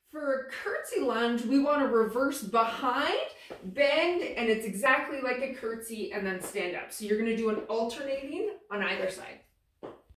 For a curtsy lunge, we want to reverse behind, bend, and it's exactly like a curtsy, and then stand up. So you're going to do an alternating on either side.